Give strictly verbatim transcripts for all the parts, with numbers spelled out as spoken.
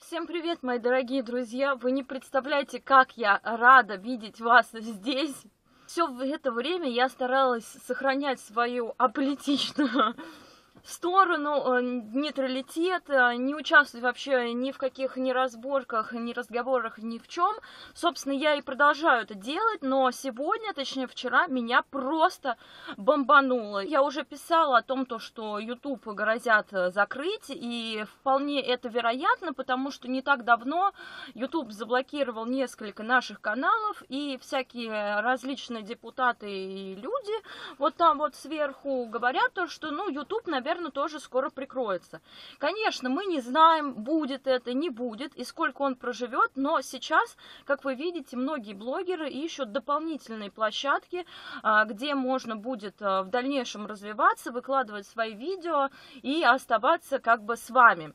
Всем привет, мои дорогие друзья! Вы не представляете, как я рада видеть вас здесь. Все это время я старалась сохранять свою аполитичную сторону, нейтралитет, не участвовать вообще ни в каких ни разборках, ни разговорах, ни в чем. Собственно, я и продолжаю это делать, но сегодня, точнее вчера, меня просто бомбануло. Я уже писала о том, то, что YouTube грозят закрыть, и вполне это вероятно, потому что не так давно YouTube заблокировал несколько наших каналов, и всякие различные депутаты и люди вот там вот сверху говорят то, что, ну, YouTube, наверное, тоже скоро прикроется. Конечно, мы не знаем, будет это, не будет, и сколько он проживет, но сейчас, как вы видите, многие блогеры ищут дополнительные площадки, где можно будет в дальнейшем развиваться, выкладывать свои видео и оставаться как бы с вами.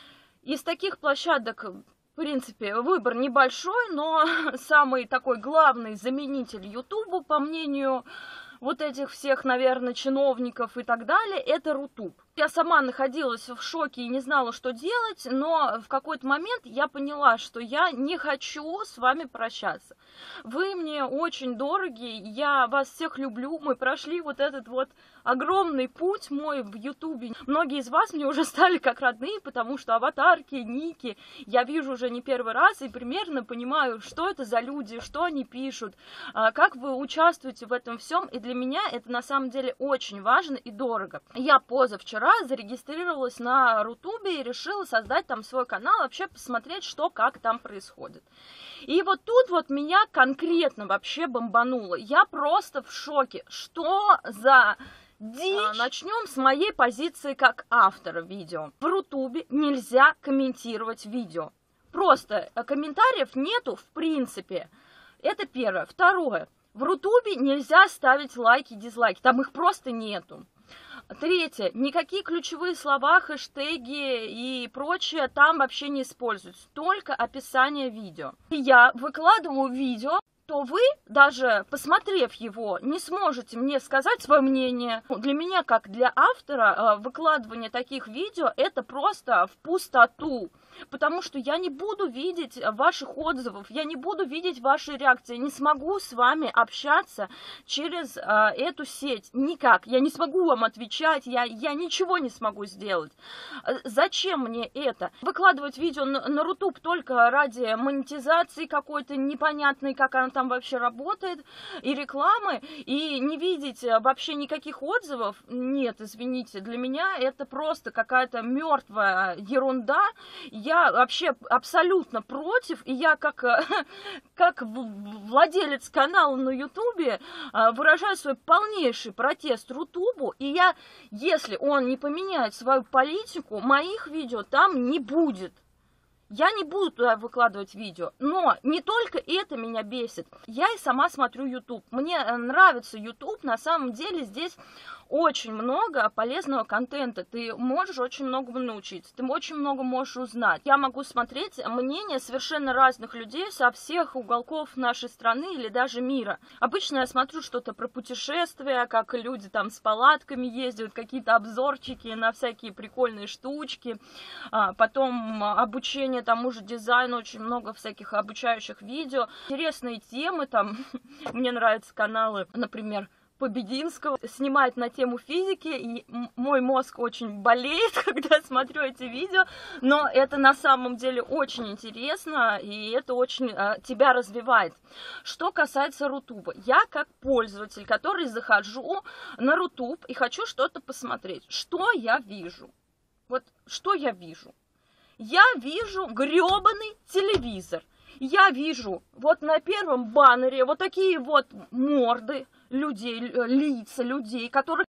Из таких площадок, в принципе, выбор небольшой, но самый такой главный заменитель YouTube, по мнению вот этих всех, наверное, чиновников и так далее, это Рутуб. Я сама находилась в шоке и не знала, что делать, но в какой-то момент я поняла, что я не хочу с вами прощаться. Вы мне очень дороги, я вас всех люблю, мы прошли вот этот вот огромный путь мой в Ютубе. Многие из вас мне уже стали как родные, потому что аватарки, ники я вижу уже не первый раз и примерно понимаю, что это за люди, что они пишут, как вы участвуете в этом всем, и для меня это на самом деле очень важно и дорого. Я позавчера зарегистрировалась на Рутубе и решила создать там свой канал, вообще посмотреть, что, как там происходит. И вот тут вот меня конкретно вообще бомбануло. Я просто в шоке. Что за дичь? Начнем с моей позиции как автора видео. В Рутубе нельзя комментировать видео. Просто комментариев нету в принципе. Это первое. Второе. В Рутубе нельзя ставить лайки, дизлайки. Там их просто нету. Третье. Никакие ключевые слова, хэштеги и прочее там вообще не используются. Только описание видео. И я выкладываю видео, то вы, даже посмотрев его, не сможете мне сказать свое мнение. Для меня, как для автора, выкладывание таких видео – это просто в пустоту. Потому что я не буду видеть ваших отзывов, я не буду видеть ваши реакции, не смогу с вами общаться через э, эту сеть. Никак. Я не смогу вам отвечать, я, я ничего не смогу сделать. Зачем мне это? Выкладывать видео на, на Рутуб только ради монетизации какой-то непонятной, как она там вообще работает, и рекламы, и не видеть вообще никаких отзывов? Нет, извините, для меня это просто какая-то мертвая ерунда. Я вообще абсолютно против, и я как, как владелец канала на Ютубе выражаю свой полнейший протест Рутубу, и я, если он не поменяет свою политику, моих видео там не будет. Я не буду туда выкладывать видео, но не только это меня бесит. Я и сама смотрю YouTube. Мне нравится YouTube, на самом деле здесь очень много полезного контента. Ты можешь очень многому научиться, ты очень много можешь узнать. Я могу смотреть мнения совершенно разных людей со всех уголков нашей страны или даже мира. Обычно я смотрю что-то про путешествия, как люди там с палатками ездят, какие-то обзорчики на всякие прикольные штучки, потом обучение тому же дизайну, очень много всяких обучающих видео, интересные темы, там, мне нравятся каналы, например, Побединского, снимает на тему физики, и мой мозг очень болеет, когда смотрю эти видео, но это на самом деле очень интересно, и это очень а, тебя развивает. Что касается Рутуба, я как пользователь, который захожу на Рутуб и хочу что-то посмотреть, что я вижу? Вот что я вижу? Я вижу грёбаный телевизор. Я вижу вот на первом баннере вот такие вот морды людей, лица людей, которых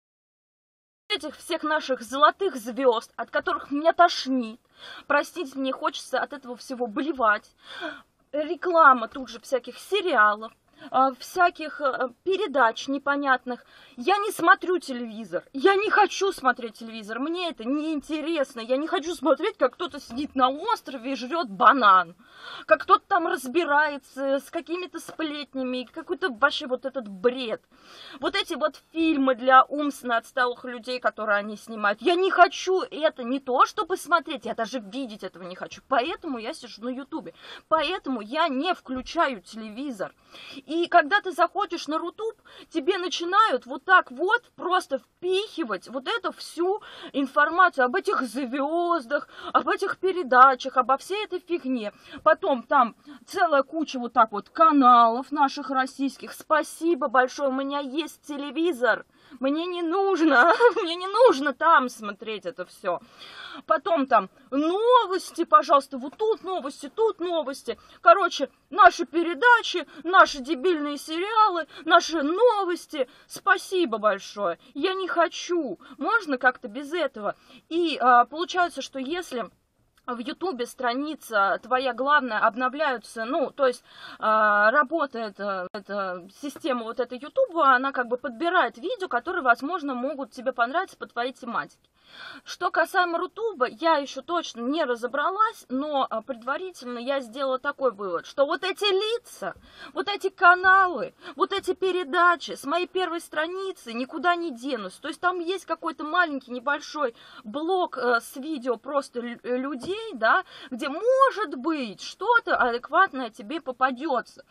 этих всех наших золотых звезд, от которых меня тошнит. Простите, мне хочется от этого всего блевать. Реклама тут же всяких сериалов, э, всяких э, передач непонятных. Я не смотрю телевизор, я не хочу смотреть телевизор, мне это не интересно. Я не хочу смотреть, как кто-то сидит на острове и жрет банан, как кто-то там разбирается с какими-то сплетнями, какой-то вообще вот этот бред. Вот эти вот фильмы для умственно отсталых людей, которые они снимают, я не хочу это не то, чтобы смотреть, я даже видеть этого не хочу. Поэтому я сижу на ютубе, поэтому я не включаю телевизор. И когда ты заходишь на Рутуб, тебе начинают вот так вот просто впихивать вот эту всю информацию об этих звездах, об этих передачах, обо всей этой фигне. Потом там целая куча вот так вот каналов наших российских. Спасибо большое, у меня есть телевизор. Мне не нужно, мне не нужно там смотреть это все. Потом там новости, пожалуйста, вот тут новости, тут новости. Короче, наши передачи, наши дебильные сериалы, наши новости. Спасибо большое. Я не хочу. Можно как-то без этого. И а, получается, что если в Ютубе страница твоя главная обновляются, ну, то есть э, работает э, эта система вот этой Ютуба, она как бы подбирает видео, которые, возможно, могут тебе понравиться по твоей тематике. Что касаемо Рутуба, я еще точно не разобралась, но э, предварительно я сделала такой вывод, что вот эти лица, вот эти каналы, вот эти передачи с моей первой страницы никуда не денутся. То есть там есть какой-то маленький небольшой блок э, с видео просто людей, да, где, может быть, что-то адекватное тебе попадется.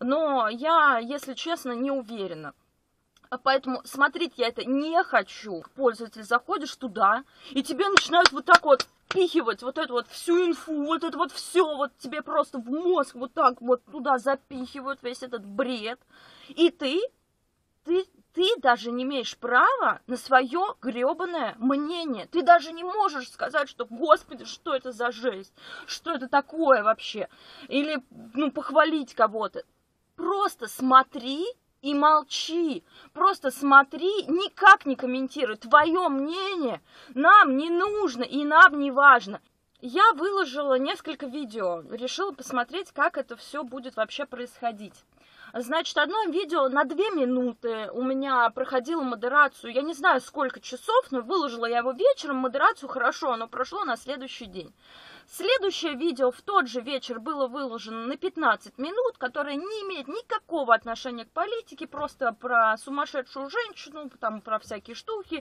Но я, если честно, не уверена. Поэтому смотреть я это не хочу. Пользователь, заходишь туда, и тебе начинают вот так вот впихивать вот эту вот всю инфу, вот это вот все, вот тебе просто в мозг вот так вот туда запихивают весь этот бред. И ты, ты, ты даже не имеешь права на свое гребаное мнение. Ты даже не можешь сказать, что, господи, что это за жесть, что это такое вообще. Или, ну, похвалить кого-то. Просто смотри и молчи. Просто смотри, никак не комментируй. Твое мнение нам не нужно и нам не важно. Я выложила несколько видео, решила посмотреть, как это все будет вообще происходить. Значит, одно видео на две минуты у меня проходило модерацию, я не знаю сколько часов, но выложила я его вечером, модерацию хорошо, оно прошло на следующий день. Следующее видео в тот же вечер было выложено на пятнадцать минут, которое не имеет никакого отношения к политике, просто про сумасшедшую женщину, там про всякие штуки.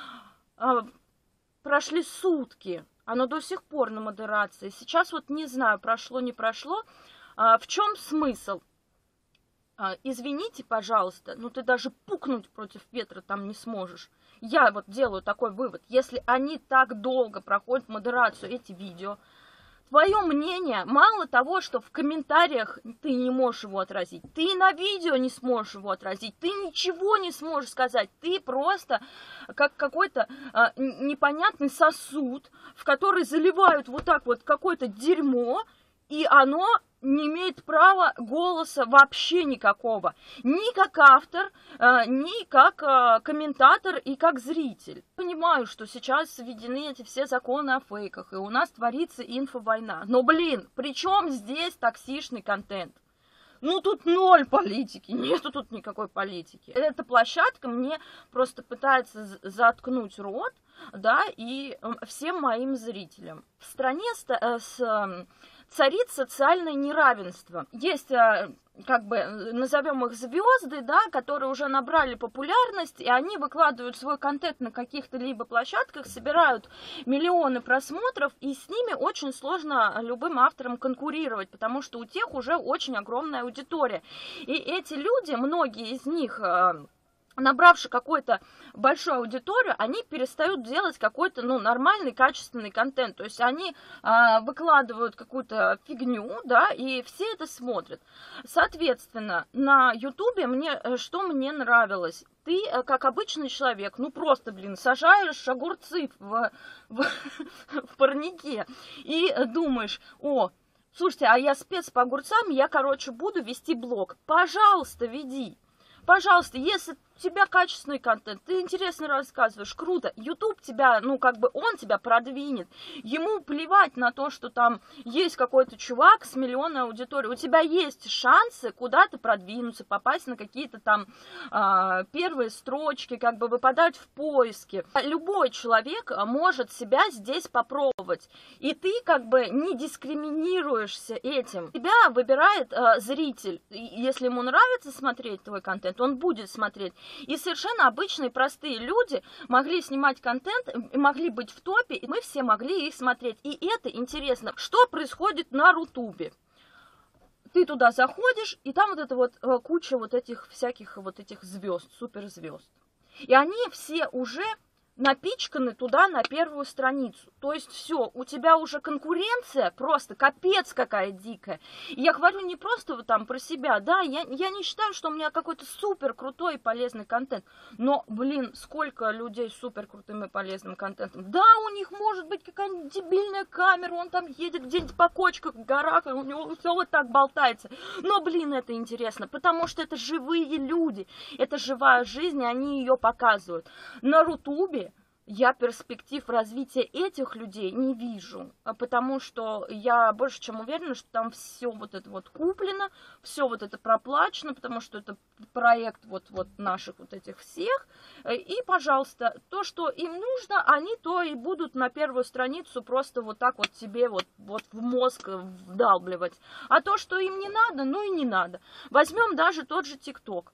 Прошли сутки, оно до сих пор на модерации. Сейчас вот не знаю, прошло, не прошло. В чем смысл? Извините, пожалуйста, но ты даже пукнуть против ветра там не сможешь. Я вот делаю такой вывод. Если они так долго проходят модерацию, эти видео, твое мнение, мало того, что в комментариях ты не можешь его отразить, ты и на видео не сможешь его отразить, ты ничего не сможешь сказать. Ты просто как какой-то а, непонятный сосуд, в который заливают вот так вот какое-то дерьмо, и оно не имеет права голоса вообще никакого. Ни как автор, ни как комментатор и как зритель. Понимаю, что сейчас введены эти все законы о фейках, и у нас творится инфовойна. Но, блин, при чем здесь токсичный контент? Ну, тут ноль политики, нету тут никакой политики. Эта площадка мне просто пытается заткнуть рот, да, и всем моим зрителям. В стране с... с царит социальное неравенство. Есть, как бы, назовем их звезды, да, которые уже набрали популярность, и они выкладывают свой контент на каких-то либо площадках, собирают миллионы просмотров, и с ними очень сложно любым авторам конкурировать, потому что у тех уже очень огромная аудитория. И эти люди, многие из них, набравши какую-то большую аудиторию, они перестают делать какой-то, ну, нормальный, качественный контент. То есть они а, выкладывают какую-то фигню, да, и все это смотрят. Соответственно, на Ютубе мне, что мне нравилось? Ты, как обычный человек, ну, просто, блин, сажаешь огурцы в, в, в парнике и думаешь, о, слушайте, а я спец по огурцам, я, короче, буду вести блог. Пожалуйста, веди. Пожалуйста, если тебя качественный контент, ты интересно рассказываешь, круто. YouTube тебя, ну, как бы он тебя продвинет. Ему плевать на то, что там есть какой-то чувак с миллионной аудиторией. У тебя есть шансы куда-то продвинуться, попасть на какие-то там а, первые строчки, как бы выпадать в поиске. Любой человек может себя здесь попробовать. И ты как бы не дискриминируешься этим. Тебя выбирает а, зритель. Если ему нравится смотреть твой контент, он будет смотреть. И совершенно обычные, простые люди могли снимать контент, могли быть в топе, и мы все могли их смотреть. И это интересно. Что происходит на Рутубе? Ты туда заходишь, и там вот это вот куча вот этих всяких вот этих звезд, суперзвезд. И они все уже напичканы туда на первую страницу. То есть все, у тебя уже конкуренция просто капец какая дикая. И я говорю не просто вот там про себя, да, я, я не считаю, что у меня какой-то супер крутой и полезный контент. Но, блин, сколько людей с супер крутым и полезным контентом. Да, у них может быть какая-нибудь дебильная камера, он там едет где-нибудь по кочках, в горах, и у него все вот так болтается. Но, блин, это интересно, потому что это живые люди, это живая жизнь, и они ее показывают. На Рутубе я перспектив развития этих людей не вижу, потому что я больше чем уверена, что там все вот это вот куплено, все вот это проплачено, потому что это проект вот, вот наших вот этих всех. И, пожалуйста, то, что им нужно, они то и будут на первую страницу просто вот так вот себе вот, вот в мозг вдалбливать. А то, что им не надо, ну и не надо. Возьмем даже тот же ТикТок.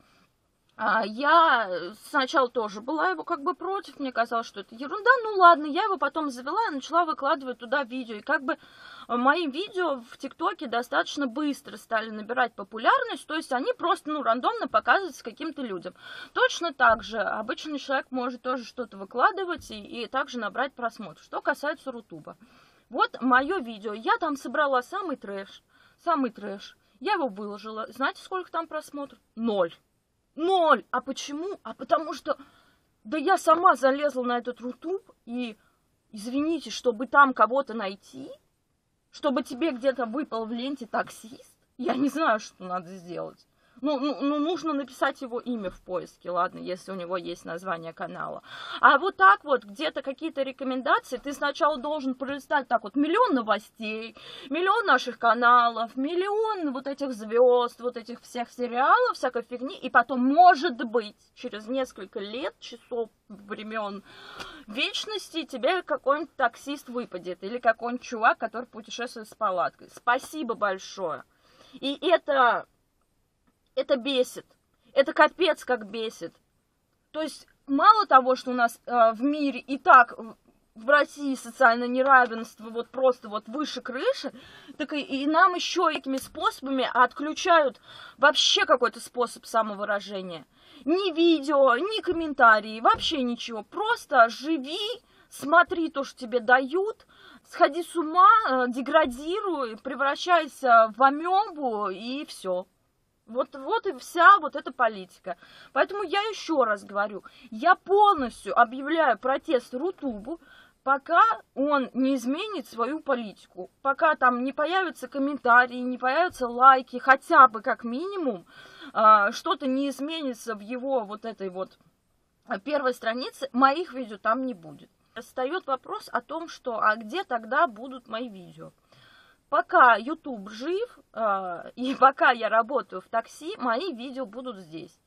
Я сначала тоже была его как бы против, мне казалось, что это ерунда, ну ладно, я его потом завела и начала выкладывать туда видео, и как бы мои видео в ТикТоке достаточно быстро стали набирать популярность, то есть они просто, ну, рандомно показываются каким-то людям. Точно так же обычный человек может тоже что-то выкладывать и, и также набрать просмотр. Что касается Рутуба. Вот мое видео, я там собрала самый трэш, самый трэш, я его выложила, знаете, сколько там просмотров? Ноль. Ноль. А почему? А потому что, да я сама залезла на этот Рутуб, и, извините, чтобы там кого-то найти, чтобы тебе где-то выпал в ленте таксист, я не знаю, что надо сделать. Ну, ну, ну, нужно написать его имя в поиске, ладно, если у него есть название канала. А вот так вот, где-то какие-то рекомендации, ты сначала должен пролистать так вот миллион новостей, миллион наших каналов, миллион вот этих звезд, вот этих всех сериалов, всякой фигни, и потом, может быть, через несколько лет, часов, времен вечности тебе какой-нибудь таксист выпадет, или какой-нибудь чувак, который путешествует с палаткой. Спасибо большое. И это... Это бесит. Это капец как бесит. То есть, мало того, что у нас э, в мире и так в России социальное неравенство вот просто вот выше крыши, так и, и нам еще этими способами отключают вообще какой-то способ самовыражения. Ни видео, ни комментарии, вообще ничего. Просто живи, смотри то, что тебе дают, сходи с ума, деградируй, превращайся в амебу и все. Вот, вот и вся вот эта политика. Поэтому я еще раз говорю, я полностью объявляю протест Рутубу, пока он не изменит свою политику, пока там не появятся комментарии, не появятся лайки, хотя бы как минимум, э, что-то не изменится в его вот этой вот первой странице, моих видео там не будет. Встает вопрос о том, что а где тогда будут мои видео? Пока YouTube жив, э, и пока я работаю в такси, мои видео будут здесь.